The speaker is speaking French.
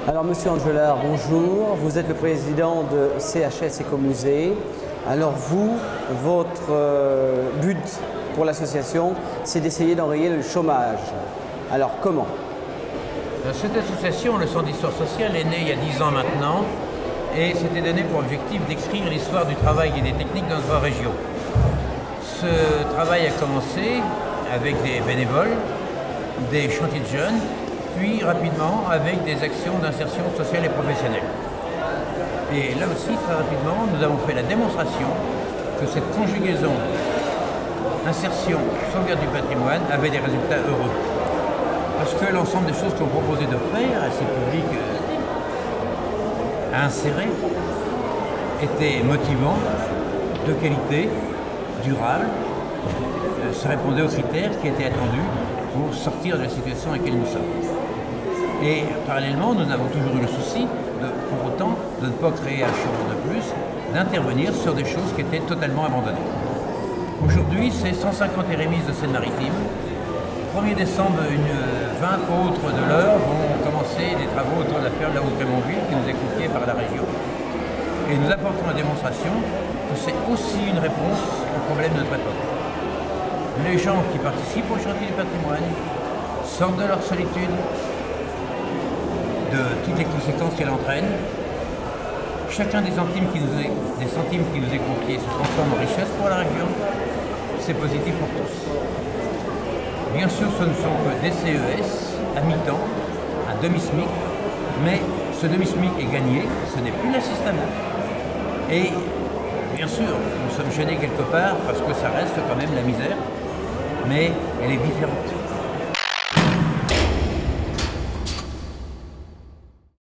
Alors, Monsieur Angelard, bonjour. Vous êtes le président de CHS Écomusée. Alors vous, votre but pour l'association, c'est d'essayer d'enrayer le chômage. Alors comment? Cette association, le Centre d'histoire sociale, est née il y a 10 ans maintenant et s'était donné pour objectif d'écrire l'histoire du travail et des techniques dans notre région. Ce travail a commencé avec des bénévoles, des chantiers de jeunes, puis rapidement avec des actions d'insertion sociale et professionnelle. Et là aussi, très rapidement, nous avons fait la démonstration que cette conjugaison insertion, sauvegarde du patrimoine avait des résultats heureux. Parce que l'ensemble des choses qu'on proposait de faire à ces publics à insérer étaient motivants, de qualité, durables, ça répondait aux critères qui étaient attendus pour sortir de la situation dans laquelle nous sommes. Et parallèlement, nous avons toujours eu le souci, pour autant, de ne pas créer un chômage de plus, d'intervenir sur des choses qui étaient totalement abandonnées. Aujourd'hui, c'est 150 érémistes de Seine-Maritime. 1er décembre, 20 autres de l'heure vont commencer des travaux autour de la ferme de la Haute-Grémontville qui nous est confiée par la région. Et nous apportons la démonstration que c'est aussi une réponse au problème de notre époque. Les gens qui participent au chantier du patrimoine sortent de leur solitude, de toutes les conséquences qu'elle entraîne. Chacun des centimes qui nous est confié se transforme en richesse pour la région. C'est positif pour tous. Bien sûr, ce ne sont que des CES à mi-temps, un demi-SMIC, mais ce demi-SMIC est gagné, ce n'est plus l'assistanat. Et bien sûr, nous sommes gênés quelque part parce que ça reste quand même la misère, mais elle est différente.